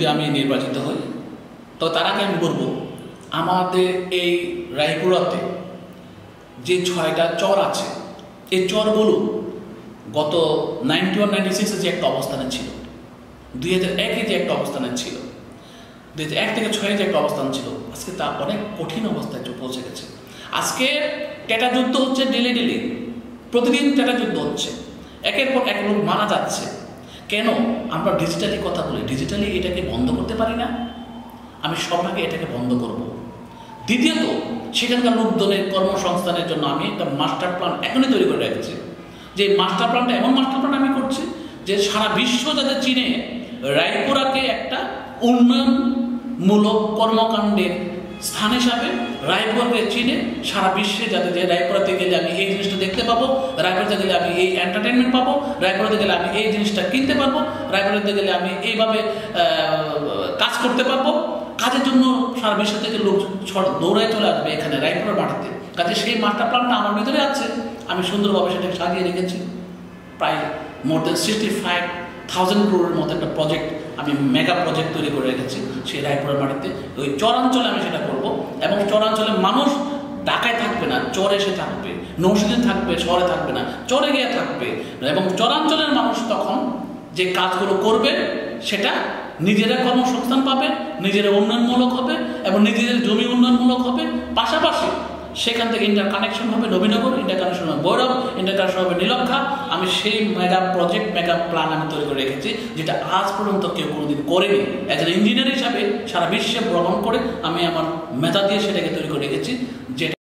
যদি আমি নির্বাচিত হই, তো তার আগে আমি বলবো আমাদের এই রায়পুরাতে যে 6টা চর আছে, এই চরগুলো গত 91-96 যে একটা অবস্থানে ছিল, 2001 যে একটা অবস্থানে ছিল, 2001 থেকে 6 যে একটা অবস্থান ছিল, আজকে তা অনেক কঠিন অবস্থায় পৌঁছে গেছে। আজকে টেটা যুদ্ধ হচ্ছে ডেলি, প্রতিদিন টেটা যুদ্ধ হচ্ছে, একের পর এক লোক মারা যাচ্ছে। কেন? আমরা ডিজিটালি কথা বলি, ডিজিটালি এটাকে বন্ধ করতে পারি না। আমি সবার আগে এটাকে বন্ধ করব। দ্বিতীয়ত, সেখানকার লোকজনের কর্মসংস্থানের জন্য আমি একটা মাস্টার প্ল্যান এখনই তৈরি করে রেখেছি। যে মাস্টার প্ল্যানটা এমন মাস্টার প্ল্যান আমি করছি যে সারা বিশ্ব যাতে চিনে রায়পুরাকে একটা উন্নয়নমূলক কর্মকাণ্ডের স্থান হিসাবে রায়পুরাকে চিনে সারা বিশ্বে যাতে, যে রায়পুরাতে গেলে আমি এই জিনিসটা দেখতে পাবো, রায়পুরাতে গেলে আমি এই এন্টারটেনমেন্ট পাবো, রায়পুরাতে গেলে আমি এই জিনিসটা কিনতে পারবো, রায়পুরাতে গেলে আমি এইভাবে কাজ করতে পারবো। কাজের জন্য সারা বিশ্ব থেকে লোক দৌড়ায় চলে আসবে এখানে রায়পুরা মাটিতে। কাজে সেই মাস্টার প্ল্যানটা আমার ভিতরে আছে, আমি সুন্দরভাবে সেটাকে সাজিয়ে রেখেছি। প্রায় মোর দেন 65,000 crore মতো একটা প্রজেক্ট, আমি মেগা প্রজেক্ট তৈরি করে রেখেছি সেই রায়পুরা মাটিতে। ওই চরাঞ্চলে আমি সেটা করব, এবং চরাঞ্চলের মানুষ ঢাকায় থাকবে না, চরে এসে থাকবে, নৌশিদিন থাকবে, শহরে থাকবে না, চরে গিয়ে থাকবে। এবং চরাঞ্চলের মানুষ তখন যে কাজগুলো করবে সেটা নিজেরা কর্মসংস্থান পাবে, নিজেরা উন্নয়নমূলক হবে এবং নিজেদের জমি উন্নয়নমূলক হবে। পাশাপাশি সেখান থেকে ইন্টার কানেকশন হবে নবীনগর, ইন্টার কানেকশন হবে ভৈরব, ইন্টার কানেকশন হবে নীলক্ষা। আমি সেই মেগা প্রজেক্ট, মেগা প্ল্যান আমি তৈরি করে রেখেছি, যেটা আজ পর্যন্ত কেউ কোনোদিন করেনি। একজন ইঞ্জিনিয়ার হিসাবে সারা বিশ্বে ভ্রমণ করে আমি আমার মেধা দিয়ে সেটাকে তৈরি করে রেখেছি।